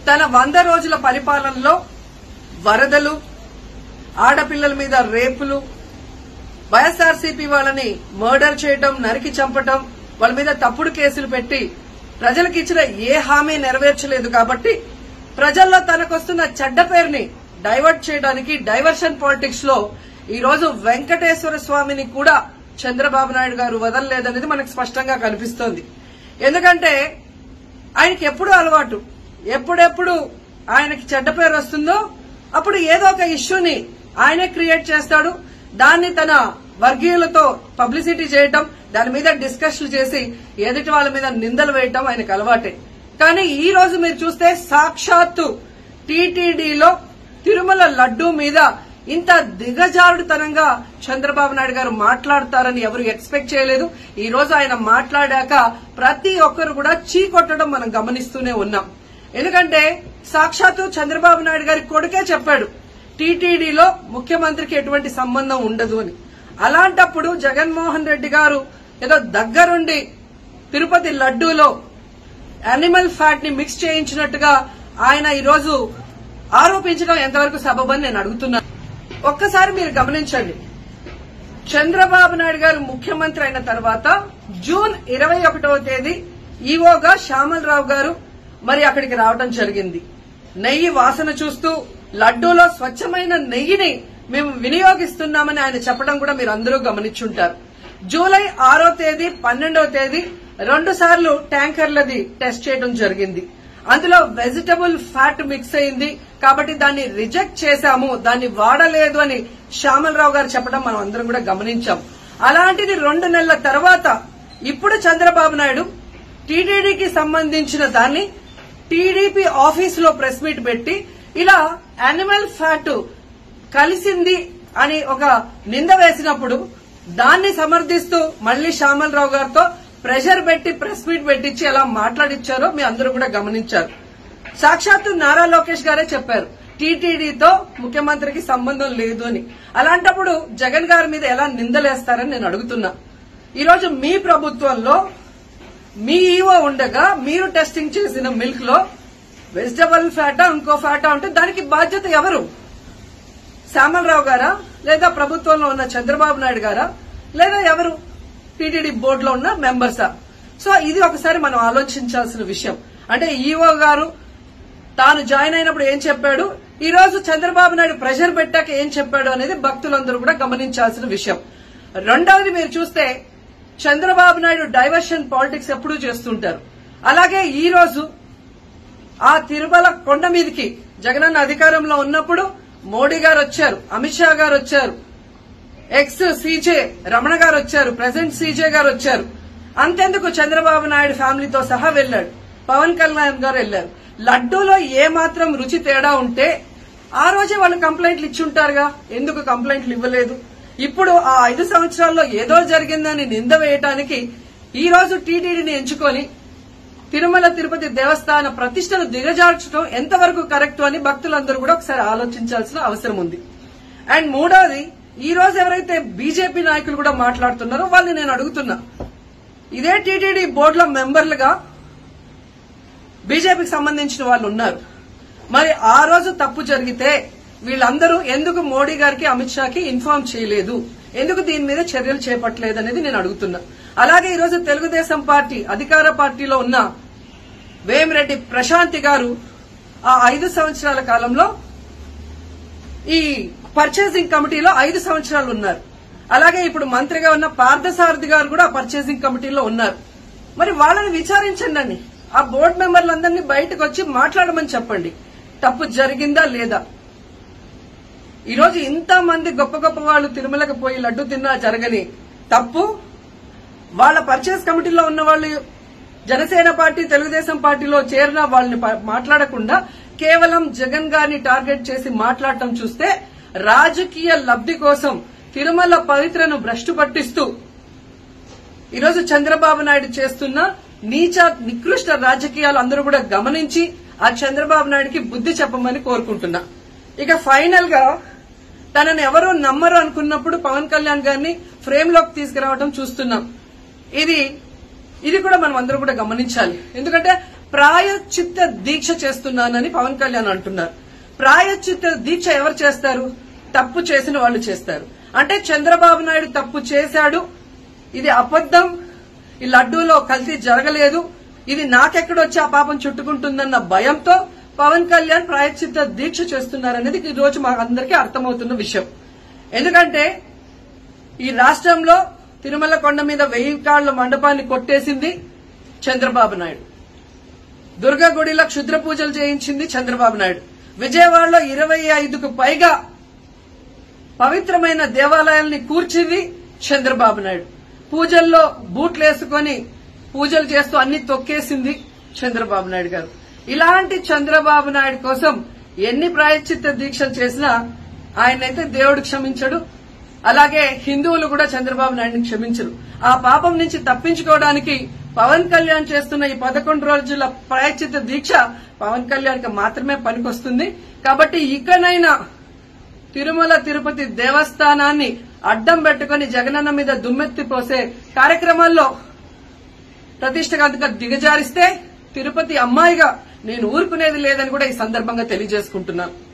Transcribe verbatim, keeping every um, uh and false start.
తన వంద రోజుల పరిపాలనలో వరదలు, ఆడపిల్లల మీద రేపులు, వైఎస్ఆర్సీపీ వాళ్ళని మర్డర్ చేయడం, నరికి చంపటం, వాళ్ళ మీద తప్పుడు కేసులు పెట్టి ప్రజలకు ఇచ్చిన ఏ హామీ నెరవేర్చలేదు. కాబట్టి ప్రజల్లో తనకొస్తున్న చెడ్డ పేరుని డైవర్ట్ చేయడానికి డైవర్షన్ పాలిటిక్స్ లో ఈ రోజు వెంకటేశ్వర స్వామిని కూడా చంద్రబాబు నాయుడు గారు వదలలేదనేది మనకు స్పష్టంగా కనిపిస్తోంది. ఎందుకంటే ఆయనకి ఎప్పుడూ అలవాటు, ఎప్పుడెప్పుడు ఆయనకి చెడ్డ పేరు వస్తుందో అప్పుడు ఏదో ఒక ఇష్యూని ఆయనే క్రియేట్ చేస్తాడు. దాన్ని తన వర్గీయులతో పబ్లిసిటీ చేయటం, దాని మీద డిస్కషన్ చేసి ఎదుటి వాళ్ళ మీద నిందలు వేయటం ఆయనకు అలవాటే. కానీ ఈ రోజు మీరు చూస్తే సాక్షాత్తు టీటీడీలో తిరుమల లడ్డూ మీద ఇంత దిగజారుడుతనంగా చంద్రబాబు నాయుడు గారు మాట్లాడతారని ఎవరు ఎక్స్పెక్ట్ చేయలేదు. ఈ రోజు ఆయన మాట్లాడాక ప్రతి ఒక్కరు కూడా చీకొట్టడం మనం గమనిస్తూనే ఉన్నాం. ఎందుకంటే సాక్షాత్తు చంద్రబాబు నాయుడు గారి కొడుకే చెప్పాడు టీటీడీలో ముఖ్యమంత్రికి ఎటువంటి సంబంధం ఉండదు అని. అలాంటప్పుడు జగన్మోహన్ రెడ్డి గారు ఏదో దగ్గరుండి తిరుపతి లడ్డూలో యానిమల్ ఫ్యాట్ ని మిక్స్ చేయించినట్టుగా ఆయన ఈరోజు ఆరోపించడం ఎంతవరకు సబబని నేను అడుగుతున్నాను. ఒక్కసారి మీరు గమనించండి, చంద్రబాబు నాయుడు గారు ముఖ్యమంత్రి అయిన తర్వాత జూన్ ఇరవై ఒకటవ తేదీ ఈవోగా శ్యామలరావు గారు మరి అక్కడికి రావడం జరిగింది. నెయ్యి వాసన చూస్తూ లడ్డూలో స్వచ్ఛమైన నెయ్యిని మేము వినియోగిస్తున్నామని ఆయన చెప్పడం కూడా మీరు అందరూ గమనించుంటారు. జూలై ఆరో తేదీ పన్నెండవ తేదీ రెండు సార్లు ట్యాంకర్లది టెస్ట్ చేయడం జరిగింది. అందులో వెజిటబుల్ ఫ్యాట్ మిక్స్ అయింది కాబట్టి దాన్ని రిజెక్ట్ చేశాము, దాన్ని వాడలేదు అని శ్యామలరావు గారు చెప్పడం మనం అందరం కూడా గమనించాం. అలాంటిది రెండు నెలల తర్వాత ఇప్పుడు చంద్రబాబు నాయుడు టీటీడీకి సంబంధించిన దాన్ని టీడీపీ ఆఫీసులో ప్రెస్ మీట్ పెట్టి ఇలా యానిమల్ ఫ్యాట్ కలిసింది అని ఒక నింద వేసినప్పుడు దాన్ని సమర్థిస్తూ మళ్లీ శ్యామలరావు గారితో ప్రెషర్ పెట్టి ప్రెస్ మీట్ పెట్టించి ఎలా మాట్లాడిచ్చారో మీ అందరూ కూడా గమనించారు. సాక్షాత్తు నారా లోకేష్ గారే చెప్పారు టీటీడీతో ముఖ్యమంత్రికి సంబంధం లేదు అని. అలాంటప్పుడు జగన్ గారి మీద ఎలా నిందలేస్తారని నేను అడుగుతున్నా. ఈరోజు మీ ప్రభుత్వంలో మీ ఈవో ఉండగా మీరు టెస్టింగ్ చేసిన మిల్క్ లో వెజిటబుల్ ఫ్యాటా ఇంకో ఫ్యాటా ఉంటే దానికి బాధ్యత ఎవరు? శ్యామలరావు గారా, లేదా ప్రభుత్వంలో ఉన్న చంద్రబాబు నాయుడు గారా, లేదా ఎవరు టీటీడీ బోర్డులో ఉన్న మెంబర్సా? సో ఇది ఒకసారి మనం ఆలోచించాల్సిన విషయం. అంటే ఈవో గారు తాను జాయిన్ అయినప్పుడు ఏం చెప్పాడు, ఈ రోజు చంద్రబాబు నాయుడు ప్రెషర్ పెట్టాక ఏం చెప్పాడు అనేది భక్తులందరూ కూడా గమనించాల్సిన విషయం. రెండవది మీరు చూస్తే చంద్రబాబు నాయుడు డైవర్షన్ పాలిటిక్స్ ఎప్పుడూ చేస్తుంటారు. అలాగే ఈ రోజు ఆ తిరుమల కొండ మీదకి జగనన్న అధికారంలో ఉన్నప్పుడు మోడీ గారు వచ్చారు, అమిత్ షా గారు వచ్చారు, ఎక్స్ సీజే రమణ గారు వచ్చారు, ప్రెసెంట్ సీజే గారు వచ్చారు. అంతెందుకు చంద్రబాబు నాయుడు ఫ్యామిలీతో సహా వెళ్లాడు, పవన్ కళ్యాణ్ గారు వెళ్లారు. లడ్డూలో ఏ మాత్రం రుచి తేడా ఉంటే ఆ రోజే వాళ్ళు కంప్లైంట్లు ఇచ్చుంటారుగా, ఎందుకు కంప్లైంట్లు ఇవ్వలేదు? ఇప్పుడు ఆ ఐదు సంవత్సరాల్లో ఏదో జరిగిందని నింద వేయటానికి ఈ రోజు టీటీడీని ఎంచుకొని తిరుమల తిరుపతి దేవస్థాన ప్రతిష్టను దిగజార్చడం ఎంతవరకు కరెక్ట్ అని భక్తులందరూ కూడా ఒకసారి ఆలోచించాల్సిన అవసరం ఉంది. అండ్ మూడోది, ఈ రోజు ఎవరైతే బీజేపీ నాయకులు కూడా మాట్లాడుతున్నారో వాళ్ళని నేను అడుగుతున్నా, ఇదే టీటీడీ బోర్డులో మెంబర్లుగా బీజేపీకి సంబంధించిన వాళ్ళు ఉన్నారు. మరి ఆ రోజు తప్పు జరిగితే వీళ్ళందరూ ఎందుకు మోడీ గారికి అమిత్ షాకి ఇన్ఫార్మ్ చేయలేదు, ఎందుకు దీని మీద చర్యలు చేపట్టలేదు అనేది నేను అడుగుతున్నా. అలాగే ఈరోజు తెలుగుదేశం పార్టీ అధికార పార్టీలో ఉన్న వేమిరెడ్డి ప్రశాంతి గారు ఆ ఐదు సంవత్సరాల కాలంలో ఈ పర్చేసింగ్ కమిటీలో ఐదు సంవత్సరాలు ఉన్నారు. అలాగే ఇప్పుడు మంత్రిగా ఉన్న పార్థసారథి గారు కూడా పర్చేసింగ్ కమిటీలో ఉన్నారు. మరి వాళ్ళని విచారించండి, ఆ బోర్డు మెంబర్లందరినీ బయటకు వచ్చి మాట్లాడమని చెప్పండి, తప్పు జరిగిందా లేదా. ఈరోజు ఇంతమంది గొప్ప గొప్ప వాళ్ళు తిరుమలకు పోయి లడ్డు తిన్నా జరగని తప్పు వాళ్ళ పర్చేస్ కమిటీలో ఉన్న వాళ్ళు జనసేన పార్టీ తెలుగుదేశం పార్టీలో చేరిన వాళ్ళని మాట్లాడకుండా కేవలం జగన్ గారిని టార్గెట్ చేసి మాట్లాడటం చూస్తే రాజకీయ లబ్ది కోసం తిరుమల పవిత్రను భ్రష్టు పట్టిస్తూ ఈరోజు చంద్రబాబు నాయుడు చేస్తున్న నీచ నికృష్ట రాజకీయాలు అందరూ కూడా గమనించి ఆ చంద్రబాబు నాయుడుకి బుద్ధి చెప్పమని కోరుకుంటున్నా. ఇక ఫైనల్ గా తనను ఎవరూ నమ్మరు అనుకున్నప్పుడు పవన్ కళ్యాణ్ గారిని ఫ్రేమ్ లోకి తీసుకురావడం చూస్తున్నాం. ఇది ఇది కూడా మనం అందరూ కూడా గమనించాలి. ఎందుకంటే ప్రాయశ్చిత్త దీక్ష చేస్తున్నానని పవన్ కళ్యాణ్ అంటున్నారు. ప్రాయశ్చిత్త దీక్ష ఎవరు చేస్తారు? తప్పు చేసిన వాళ్ళు చేస్తారు. అంటే చంద్రబాబు నాయుడు తప్పు చేశాడు, ఇది అబద్దం, ఈ లడ్డూలో కల్తీ జరగలేదు, ఇది నాకెక్కడొచ్చి ఆ పాపం చుట్టుకుంటుందన్న భయంతో పవన్ కళ్యాణ్ ప్రాయశ్చిత్త దీక్ష చేస్తున్నారనేది ఈ రోజు మా అందరికీ అర్థమవుతున్న విషయం. ఎందుకంటే ఈ రాష్ట్రంలో తిరుమల కొండ మీద వెయ్యి కాళ్ల మండపాన్ని కొట్టేసింది చంద్రబాబు నాయుడు. దుర్గా గుడిలో క్షుద్ర పూజలు చేయించింది చంద్రబాబు నాయుడు. విజయవాడలో ఇరవై ఐదుకు పైగా పవిత్రమైన దేవాలయాల్ని కూర్చింది చంద్రబాబు నాయుడు. పూజల్లో బూట్లేసుకుని పూజలు చేస్తూ అన్ని తొక్కేసింది చంద్రబాబు నాయుడు గారు. ఇలాంటి చంద్రబాబు నాయుడు కోసం ఎన్ని ప్రాయశ్చిత్త దీక్షలు చేసినా ఆయనైతే దేవుడు క్షమించడు, అలాగే హిందువులు కూడా చంద్రబాబు నాయుడిని క్షమించరు. ఆ పాపం నుంచి తప్పించుకోవడానికి పవన్ కళ్యాణ్ చేస్తున్న ఈ పదకొండు రోజుల ప్రాయశ్చిత్త దీక్ష పవన్ కళ్యాణ్ కి మాత్రమే పనికొస్తుంది. కాబట్టి ఇకనైనా తిరుమల తిరుపతి దేవస్థానాన్ని అడ్డం పెట్టుకుని జగనన్న మీద దుమ్మెత్తి పోసే కార్యక్రమాల్లో ప్రతిష్టగా దిగజారిస్తే తిరుపతి అమ్మాయిగా నేను ఊరుకునేది లేదని కూడా ఈ సందర్భంగా తెలియజేసుకుంటున్నాను.